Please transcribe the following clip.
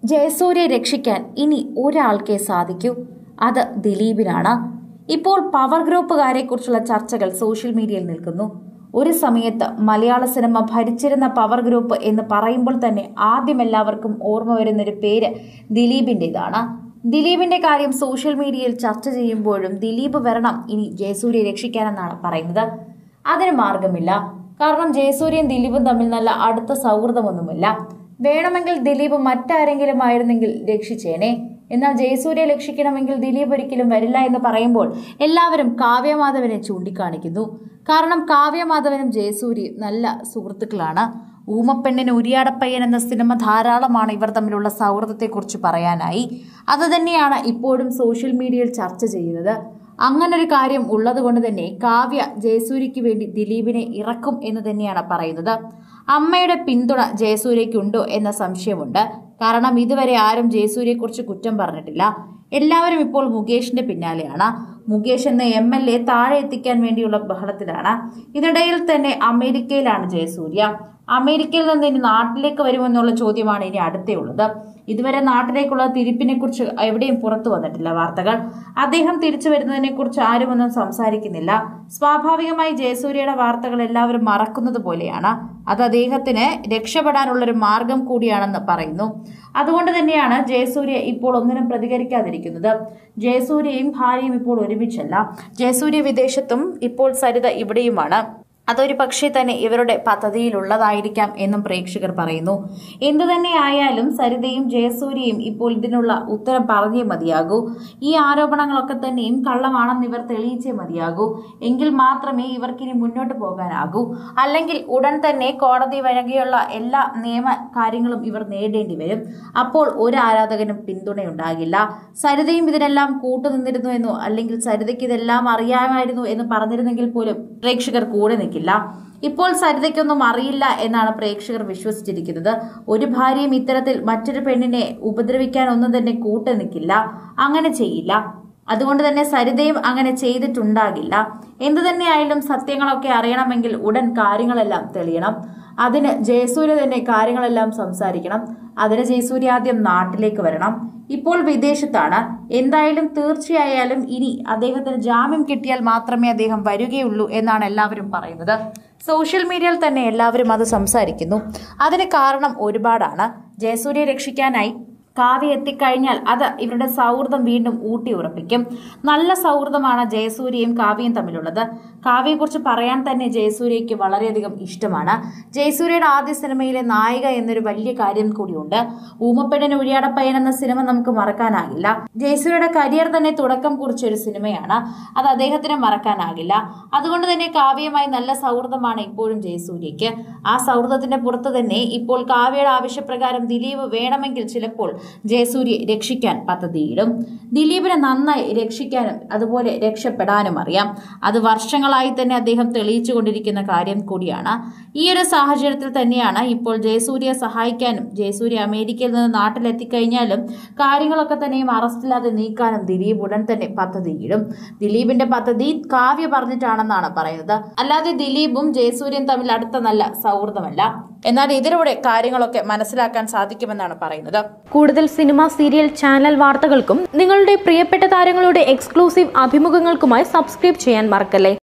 ജയസൂര്യയെ രക്ഷിക്കാൻ ഇനി ഒരാൾക്കേ സാധിക്കൂ, അത് ദിലീപിനാണ്. ഇപ്പോൾ പവർ ഗ്രൂപ്പുകാരെക്കുറിച്ചുള്ള ചർച്ചകൾ സോഷ്യൽ മീഡിയയിൽ നിൽക്കുന്നു. ഒരു സമയത്ത് മലയാള സിനിമ ഭരിച്ചിരുന്ന പവർ ഗ്രൂപ്പ് എന്ന് പറയുമ്പോൾ തന്നെ ആദ്യം എല്ലാവർക്കും ഓർമ്മ വരുന്നൊരു പേര് ദിലീപിൻ്റെതാണ്. ദിലീപിന്റെ കാര്യം സോഷ്യൽ മീഡിയയിൽ ചർച്ച ചെയ്യുമ്പോഴും ദിലീപ് വരണം ഇനി ജയസൂര്യയെ രക്ഷിക്കാനെന്നാണ് പറയുന്നത്. അതിന് മാർഗമില്ല. കാരണം ജയസൂര്യയും ദിലീപും തമ്മിൽ നല്ല അടുത്ത സൗഹൃദമൊന്നുമില്ല. വേണമെങ്കിൽ ദിലീപ് മറ്റാരെങ്കിലും ആയിരുന്നെങ്കിൽ രക്ഷിച്ചേനെ. എന്നാൽ ജയസൂര്യയെ രക്ഷിക്കണമെങ്കിൽ ദിലീപ് ഒരിക്കലും വരില്ല എന്ന് പറയുമ്പോൾ എല്ലാവരും കാവ്യമാധവനെ ചൂണ്ടിക്കാണിക്കുന്നു. കാരണം കാവ്യമാധവനും ജയസൂര്യയും നല്ല സുഹൃത്തുക്കളാണ്. ഊമപ്പെണ്ണിന് ഉരിയാടപ്പയ്യൻ എന്ന സിനിമ ധാരാളമാണ് ഇവർ തമ്മിലുള്ള സൗഹൃദത്തെക്കുറിച്ച് പറയാനായി. അതുതന്നെയാണ് ഇപ്പോഴും സോഷ്യൽ മീഡിയയിൽ ചർച്ച ചെയ്യുന്നത്. അങ്ങനൊരു കാര്യം ഉള്ളതുകൊണ്ട് തന്നെ കാവ്യ ജയസൂര്യയ്ക്ക് വേണ്ടി ദിലീപിനെ ഇറക്കും എന്ന് തന്നെയാണ് പറയുന്നത്. അമ്മയുടെ പിന്തുണ ജയസൂര്യയ്ക്കുണ്ടോ എന്ന സംശയമുണ്ട്. കാരണം ഇതുവരെ ആരും ജയസൂര്യയെക്കുറിച്ച് കുറ്റം പറഞ്ഞിട്ടില്ല. എല്ലാവരും ഇപ്പോൾ മുകേഷിന്റെ പിന്നാലെയാണ്. മുകേഷ് എന്ന MLA താഴെ എത്തിക്കാൻ വേണ്ടിയുള്ള ബഹളത്തിലാണ്. ഇതിനിടയിൽ തന്നെ അമേരിക്കയിലാണ് ജയസൂര്യ. അമേരിക്കയിൽ നിന്ന് ഇനി നാട്ടിലേക്ക് വരുമെന്നുള്ള ചോദ്യമാണ് ഇനി അടുത്തുള്ളത്. ഇതുവരെ നാട്ടിലേക്കുള്ള തിരിപ്പിനെ കുറിച്ച് എവിടെയും പുറത്തു വന്നിട്ടില്ല വാർത്തകൾ. അദ്ദേഹം തിരിച്ചു വരുന്നതിനെ കുറിച്ച് ആരുമൊന്നും സംസാരിക്കുന്നില്ല. സ്വാഭാവികമായി ജയസൂര്യയുടെ വാർത്തകൾ എല്ലാവരും മറക്കുന്നത് പോലെയാണ്. അത് അദ്ദേഹത്തിന് രക്ഷപ്പെടാനുള്ളൊരു മാർഗം കൂടിയാണെന്ന് പറയുന്നു. അതുകൊണ്ട് തന്നെയാണ് ജയസൂര്യ ഇപ്പോൾ ഒന്നിനും പ്രതികരിക്കാതിരിക്കുന്നത്. ജയസൂര്യയും ഭാര്യയും ഇപ്പോൾ ഒരുമിച്ചല്ല. ജയസൂര്യ വിദേശത്തും ഇപ്പോൾ സരിത ഇവിടെയുമാണ്. അതൊരു പക്ഷേ തന്നെ ഇവരുടെ പദ്ധതിയിലുള്ളതായിരിക്കാം എന്നും പ്രേക്ഷകർ പറയുന്നു. എന്തു തന്നെ ആയാലും സരിതയും ജയസൂര്യയും ഇപ്പോൾ ഇതിനുള്ള ഉത്തരം പറഞ്ഞേ മതിയാകൂ. ഈ ആരോപണങ്ങളൊക്കെ തന്നെയും കള്ളമാണെന്ന് ഇവർ തെളിയിച്ചേ മതിയാകൂ. എങ്കിൽ മാത്രമേ ഇവർക്കിനി മുന്നോട്ട് പോകാനാകൂ. അല്ലെങ്കിൽ ഉടൻ തന്നെ കോടതി വഴിയുള്ള എല്ലാ നിയമ കാര്യങ്ങളും ഇവർ നേടേണ്ടി വരും. അപ്പോൾ ഒരു ആരാധകനും പിന്തുണയുണ്ടാകില്ല. സരിതയും ഇതിനെല്ലാം കൂട്ടുനിന്നിരുന്നു എന്നോ അല്ലെങ്കിൽ സരിതയ്ക്ക് ഇതെല്ലാം അറിയാമായിരുന്നു എന്ന് പറഞ്ഞിരുന്നെങ്കിൽ പോലും പ്രേക്ഷകർ കൂടെ നിൽക്കില്ല. ഇപ്പോൾ സരിതയ്ക്കൊന്നും അറിയില്ല എന്നാണ് പ്രേക്ഷകർ വിശ്വസിച്ചിരിക്കുന്നത്. ഒരു ഭാര്യയും ഇത്തരത്തിൽ മറ്റൊരു പെണ്ണിനെ ഉപദ്രവിക്കാൻ ഒന്നും തന്നെ കൂട്ടു നിൽക്കില്ല. അങ്ങനെ ചെയ്യില്ല. അതുകൊണ്ട് തന്നെ സരിതയും അങ്ങനെ ചെയ്തിട്ടുണ്ടാകില്ല. എന്തു തന്നെയായാലും സത്യങ്ങളൊക്കെ അറിയണമെങ്കിൽ ഉടൻ കാര്യങ്ങളെല്ലാം തെളിയണം. അതിന് ജയസൂര്യ തന്നെ കാര്യങ്ങളെല്ലാം സംസാരിക്കണം. അതിന് ജയസൂര്യ ആദ്യം നാട്ടിലേക്ക് വരണം. ഇപ്പോൾ വിദേശത്താണ്. എന്തായാലും തീർച്ചയായാലും ഇനി അദ്ദേഹത്തിന് ജാമ്യം കിട്ടിയാൽ മാത്രമേ അദ്ദേഹം വരികയുള്ളൂ എന്നാണ് എല്ലാവരും പറയുന്നത്. സോഷ്യൽ മീഡിയയിൽ തന്നെ എല്ലാവരും അത് സംസാരിക്കുന്നു. അതിന് കാരണം ഒരുപാടാണ്. ജയസൂര്യയെ രക്ഷിക്കാനായി കാവ്യ എത്തിക്കഴിഞ്ഞാൽ അത് ഇവരുടെ സൗഹൃദം വീണ്ടും ഊട്ടി ഉറപ്പിക്കും. നല്ല സൗഹൃദമാണ് ജയസൂര്യയും കാവ്യയും തമ്മിലുള്ളത്. കാവ്യയെക്കുറിച്ച് പറയാൻ തന്നെ ജയസൂര്യയ്ക്ക് വളരെയധികം ഇഷ്ടമാണ്. ജയസൂര്യയുടെ ആദ്യ സിനിമയിലെ നായിക എന്നൊരു വലിയ കാര്യം കൂടിയുണ്ട്. ഊമപ്പെണ്ണിന് ഉരിയാടപ്പയ്യൻ എന്ന സിനിമ നമുക്ക് മറക്കാനാകില്ല. ജയസൂര്യയുടെ കരിയർ തന്നെ തുടക്കം കുറിച്ചൊരു സിനിമയാണ്. അത് അദ്ദേഹത്തിന് മറക്കാനാകില്ല. അതുകൊണ്ട് തന്നെ കാവ്യയുമായി നല്ല സൗഹൃദമാണ് ഇപ്പോഴും ജയസൂര്യയ്ക്ക്. ആ സൗഹൃദത്തിന്റെ പുറത്ത് തന്നെ ഇപ്പോൾ കാവ്യയുടെ ആവശ്യപ്രകാരം ദിലീപ് വേണമെങ്കിൽ ചിലപ്പോൾ ജയസൂര്യയെ രക്ഷിക്കാൻ പദ്ധതിയിടും. ദിലീപിനെ നന്നായി രക്ഷിക്കാനും അതുപോലെ രക്ഷപ്പെടാനും അറിയാം. അത് വർഷങ്ങളായി തന്നെ അദ്ദേഹം തെളിയിച്ചുകൊണ്ടിരിക്കുന്ന കാര്യം കൂടിയാണ്. ഈ ഒരു സാഹചര്യത്തിൽ തന്നെയാണ് ഇപ്പോൾ ജയസൂര്യയെ സഹായിക്കാനും ജയസൂര്യ അമേരിക്കയിൽ നിന്ന് നാട്ടിലെത്തിക്കഴിഞ്ഞാലും കാര്യങ്ങളൊക്കെ തന്നെയും അറസ്റ്റില്ലാതെ നീക്കാനും ദിലീപ് ഉടൻ തന്നെ പദ്ധതിയിടും. ദിലീപിന്റെ പദ്ധതി കാവ്യ പറഞ്ഞിട്ടാണെന്നാണ് പറയുന്നത്. അല്ലാതെ ദിലീപും ജയസൂര്യയും തമ്മിൽ അടുത്ത നല്ല സൗഹൃദമല്ല. എന്നാൽ ഇതിലൂടെ കാര്യങ്ങളൊക്കെ മനസ്സിലാക്കാൻ സാധിക്കുമെന്നാണ് പറയുന്നത്. കൂടുതൽ സിനിമ, സീരിയൽ, ചാനൽ വാർത്തകൾക്കും നിങ്ങളുടെ പ്രിയപ്പെട്ട താരങ്ങളുടെ എക്സ്ക്ലൂസീവ് അഭിമുഖങ്ങൾക്കുമായി സബ്സ്ക്രൈബ് ചെയ്യാൻ മറക്കല്ലേ.